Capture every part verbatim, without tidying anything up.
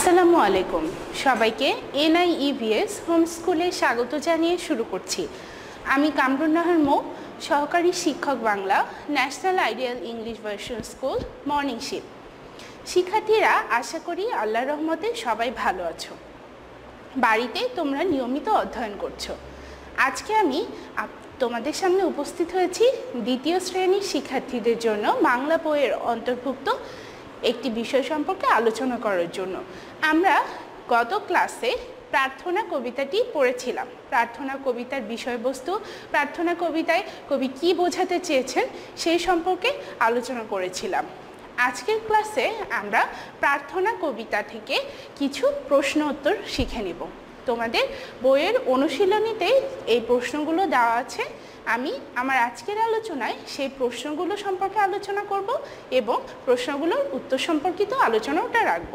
আসসালামু আলাইকুম সবাইকে এনআইইভিএস হোম স্কুলে স্বাগত জানিয়ে শুরু করছি। আমি কামরুন নাহার মৌ, সহকারী শিক্ষক Bangla, national ideal English version school morning shift. শিক্ষার্থীরা, আশা করি আল্লাহর রহমতে সবাই ভালো আছো। বাড়িতে তোমরা নিয়মিত অধ্যয়ন করছো। আজকে আমি তোমাদের সামনে উপস্থিত হয়েছি দ্বিতীয় শ্রেণীর শিক্ষার্থীদের জন্য বাংলা বইয়ের অন্তর্ভুক্ত একটি বিষয় সম্পর্কে আলোচনা করার জন্য। আমরা গত ক্লাসে প্রার্থনা কবিতাটি পড়েছিলাম। প্রার্থনা কবিতার বিষয়বস্তু, প্রার্থনা কবিতায় কবি কি বোঝাতে চেয়েছেন সেই সম্পর্কে আলোচনা করেছিলাম। আজকের ক্লাসে আমরা প্রার্থনা কবিতা থেকে কিছু প্রশ্ন উত্তর শিখে নেব। তোমাদের বইয়ের অনুশীলনীতে এই প্রশ্নগুলো দেওয়া আছে। আমি আমার আজকের আলোচনায় সেই প্রশ্নগুলো সম্পর্কে আলোচনা করব এবং প্রশ্নগুলোর উত্তর সম্পর্কিত আলোচনাটা রাখব।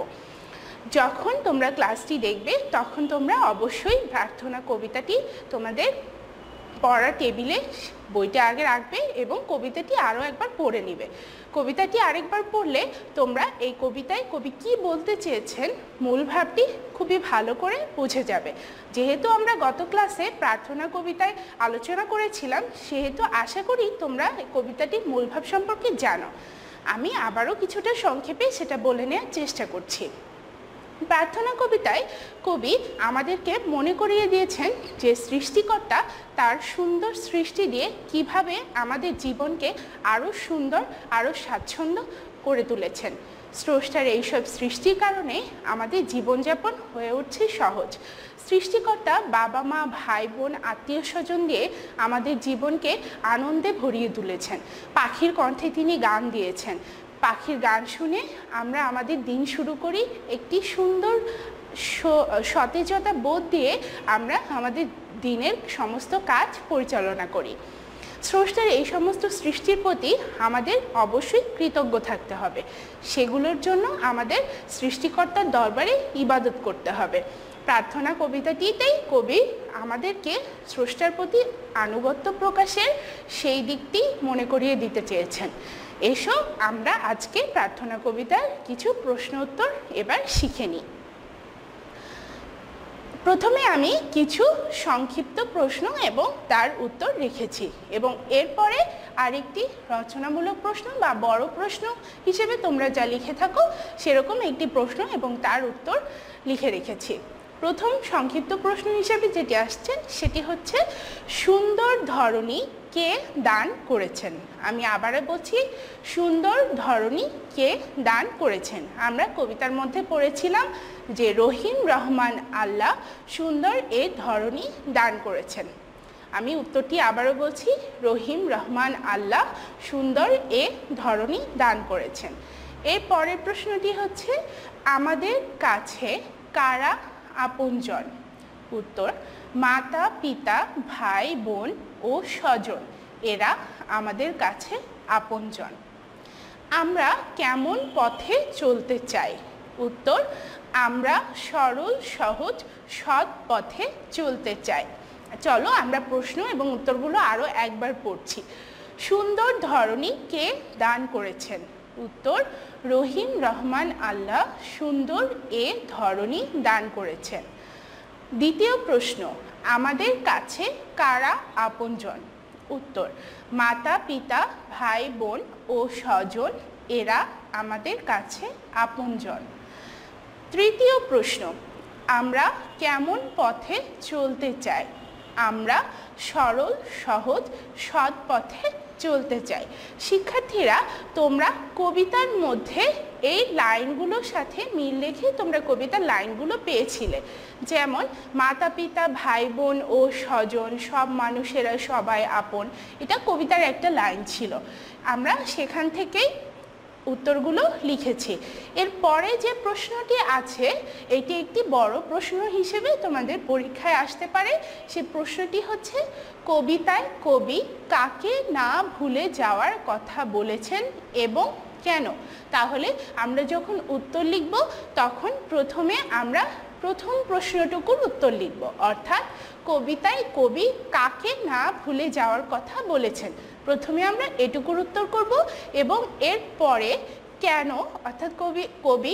যখন তোমরা ক্লাসটি দেখবে তখন তোমরা অবশ্যই প্রার্থনা কবিতাটি তোমাদের পড়ার টেবিলে বইটা আগে রাখবে এবং কবিতাটি আরও একবার পড়ে নেবে। কবিতাটি আরেকবার পড়লে তোমরা এই কবিতায় কবি কি বলতে চেয়েছেন মূল ভাবটি খুবই ভালো করে বুঝে যাবে। যেহেতু আমরা গত ক্লাসে প্রার্থনা কবিতায় আলোচনা করেছিলাম, সেহেতু আশা করি তোমরা এই কবিতাটির মূল ভাব সম্পর্কে জানো। আমি আবারও কিছুটা সংক্ষেপে সেটা বলে নেওয়ার চেষ্টা করছি। প্রার্থনা কবিতায় কবি আমাদেরকে মনে করিয়ে দিয়েছেন যে সৃষ্টিকর্তা তার সুন্দর সৃষ্টি দিয়ে কিভাবে আমাদের জীবনকে আরও সুন্দর, আরও স্বাচ্ছন্দ্য করে তুলেছেন। স্রষ্টার এইসব সৃষ্টির কারণে আমাদের জীবনযাপন হয়ে উঠছে সহজ। সৃষ্টিকর্তা বাবা মা, ভাই বোন, আত্মীয় স্বজন দিয়ে আমাদের জীবনকে আনন্দে ভরিয়ে তুলেছেন। পাখির কণ্ঠে তিনি গান দিয়েছেন। পাখির গান শুনে আমরা আমাদের দিন শুরু করি। একটি সুন্দর সতেজতা বোধ দিয়ে আমরা আমাদের দিনের সমস্ত কাজ পরিচালনা করি। স্রষ্টার এই সমস্ত সৃষ্টির প্রতি আমাদের অবশ্যই কৃতজ্ঞ থাকতে হবে। সেগুলোর জন্য আমাদের সৃষ্টিকর্তার দরবারে ইবাদত করতে হবে। প্রার্থনা কবিতাটিতেই কবি আমাদেরকে স্রষ্টার প্রতি আনুগত্য প্রকাশের সেই দিকটি মনে করিয়ে দিতে চেয়েছেন। এসো আমরা আজকে প্রার্থনা কবিতার কিছু প্রশ্ন উত্তর এবার শিখে নিই। প্রথমে আমি কিছু সংক্ষিপ্ত প্রশ্ন এবং তার উত্তর রেখেছি এবং এরপরে আরেকটি রচনামূলক প্রশ্ন বা বড় প্রশ্ন হিসেবে তোমরা যা লিখে থাকো সেরকম একটি প্রশ্ন এবং তার উত্তর লিখে রেখেছি। প্রথম সংক্ষিপ্ত প্রশ্ন হিসেবে যেটি আসছে সেটি হচ্ছে, সুন্দর ধরণী কে দান করেছেন? আমি আবারও বলছি, সুন্দর ধরণী কে দান করেছেন? আমরা কবিতার মধ্যে পড়েছিলাম যে রহিম রহমান আল্লাহ সুন্দর এ ধরণী দান করেছেন। আমি উত্তরটি আবারও বলছি, রহিম রহমান আল্লাহ সুন্দর এ ধরণী দান করেছেন। এর পরের প্রশ্নটি হচ্ছে, আমাদের কাছে কারা আপনজন? উত্তর, মাতা পিতা, ভাই বোন ও স্বজন, এরা আমাদের কাছে আপনজন। আমরা কেমন পথে চলতে চাই? উত্তর, আমরা সরল সহজ সৎ পথে চলতে চাই। চলো আমরা প্রশ্ন এবং উত্তরগুলো আরও একবার পড়ছি। সুন্দর ধরণী কে দান করেছেন? উত্তর, রহিম রহমান আল্লাহ সুন্দর এ ধরণী দান করেছেন। দ্বিতীয় প্রশ্ন, আমাদের কাছে কারা আপনজন? উত্তর, মাতা পিতা, ভাই বোন ও স্বজন, এরা আমাদের কাছে আপনজন। তৃতীয় প্রশ্ন, আমরা কেমন পথে চলতে চাই? আমরা সরল সহজ সৎ পথে চলতে চাই। শিক্ষার্থীরা, তোমরা কবিতার মধ্যে এই লাইনগুলোর সাথে মিল রেখে তোমরা কবিতার লাইনগুলো পেয়েছিলে। যেমন মাতা পিতা, ভাই বোন ও স্বজন, সব মানুষেরা সবাই আপন, এটা কবিতার একটা লাইন ছিল। আমরা সেখান থেকেই উত্তরগুলো লিখেছি। এরপরে যে প্রশ্নটি আছে এটি একটি বড় প্রশ্ন হিসেবে তোমাদের পরীক্ষায় আসতে পারে। সে প্রশ্নটি হচ্ছে, কবিতায় কবি কাকে না ভুলে যাওয়ার কথা বলেছেন এবং কেন? তাহলে আমরা যখন উত্তর লিখব তখন প্রথমে আমরা প্রথম প্রশ্নটুকুর উত্তর লিখব, অর্থাৎ কবিতায় কবি কাকে না ভুলে যাওয়ার কথা বলেছেন। প্রথমে আমরা এটুকুর উত্তর করব এবং এরপরে কেন, অর্থাৎ কবি কবি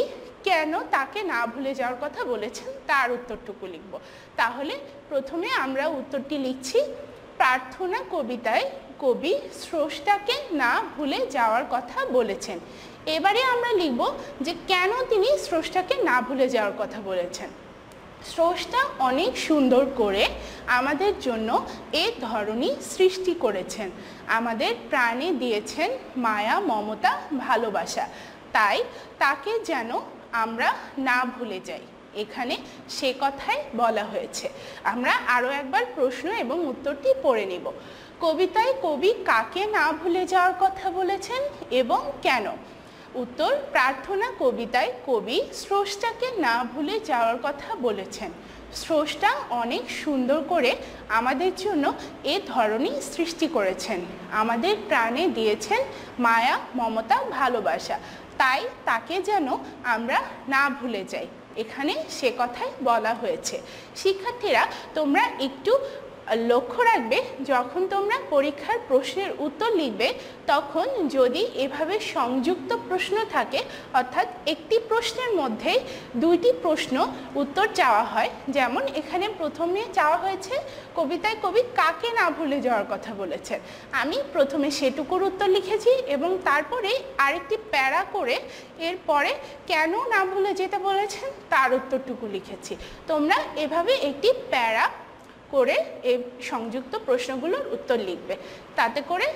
কেন তাকে না ভুলে যাওয়ার কথা বলেছেন তার উত্তরটুকু লিখব। তাহলে প্রথমে আমরা উত্তরটি লিখছি, প্রার্থনা কবিতায় কবি স্রষ্টাকে না ভুলে যাওয়ার কথা বলেছেন। এবারে আমরা লিখব যে কেন তিনি স্রষ্টাকে না ভুলে যাওয়ার কথা বলেছেন। স্রষ্টা অনেক সুন্দর করে আমাদের জন্য এ ধরনী সৃষ্টি করেছেন, আমাদের প্রাণে দিয়েছেন মায়া, মমতা, ভালোবাসা, তাই তাকে যেন আমরা না ভুলে যাই। এখানে সে কথাই বলা হয়েছে। আমরা আরও একবার প্রশ্ন এবং উত্তরটি পড়ে নেব। কবিতায় কবি কাকে না ভুলে যাওয়ার কথা বলেছেন এবং কেন? উত্তর, প্রার্থনা কবিতায় কবি স্রষ্টাকে না ভুলে যাওয়ার কথা বলেছেন। স্রষ্টা অনেক সুন্দর করে আমাদের জন্য এ ধরনের সৃষ্টি করেছেন, আমাদের প্রাণে দিয়েছেন মায়া, মমতা, ভালোবাসা, তাই তাকে যেন আমরা না ভুলে যাই। এখানে সে কথাই বলা হয়েছে। শিক্ষার্থীরা, তোমরা একটু লক্ষ্য রাখবে, যখন তোমরা পরীক্ষার প্রশ্নের উত্তর লিখবে তখন যদি এভাবে সংযুক্ত প্রশ্ন থাকে, অর্থাৎ একটি প্রশ্নের মধ্যে দুইটি প্রশ্ন উত্তর চাওয়া হয়, যেমন এখানে প্রথমে চাওয়া হয়েছে কবিতায় কবি কাকে না ভুলে যাওয়ার কথা বলেছেন, আমি প্রথমে সেটুকুর উত্তর লিখেছি এবং তারপরে আরেকটি প্যারা করে এরপরে কেন না ভুলে যেতে বলেছেন তার উত্তরটুকু লিখেছি। তোমরা এভাবে একটি প্যারা করে এই সংযুক্ত প্রশ্নগুলোর উত্তর লিখবে, তাতে করে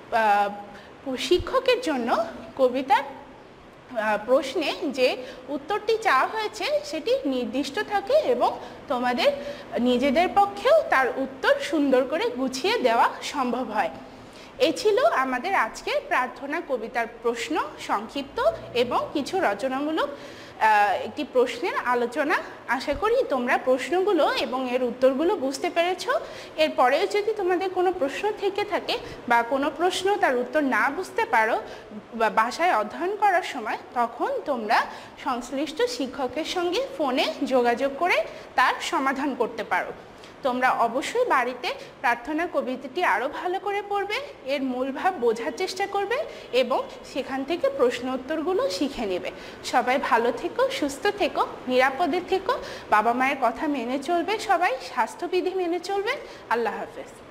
শিক্ষকের জন্য কবিতার প্রশ্নে যে উত্তরটি চাওয়া হয়েছে সেটি নির্দিষ্ট থাকে এবং তোমাদের নিজেদের পক্ষেও তার উত্তর সুন্দর করে গুছিয়ে দেওয়া সম্ভব হয়। এই ছিল আমাদের আজকের প্রার্থনা কবিতার প্রশ্ন সংক্ষিপ্ত এবং কিছু রচনামূলক একটি প্রশ্নের আলোচনা। আশা করি তোমরা প্রশ্নগুলো এবং এর উত্তরগুলো বুঝতে পেরেছ। এরপরেও যদি তোমাদের কোনো প্রশ্ন থেকে থাকে বা কোনো প্রশ্ন তার উত্তর না বুঝতে পারো বা বাসায় অধ্যয়ন করার সময়, তখন তোমরা সংশ্লিষ্ট শিক্ষকের সঙ্গে ফোনে যোগাযোগ করে তার সমাধান করতে পারো। তোমরা অবশ্যই বাড়িতে প্রার্থনা কবিতাটি আরও ভালো করে পড়বে, এর মূল ভাব বোঝার চেষ্টা করবে এবং সেখান থেকে প্রশ্ন উত্তরগুলো শিখে নেবে। সবাই ভালো থেকো, সুস্থ থেকো, নিরাপদে থেকো, বাবা মায়ের কথা মেনে চলবে, সবাই স্বাস্থ্যবিধি মেনে চলবে। আল্লাহ হাফেজ।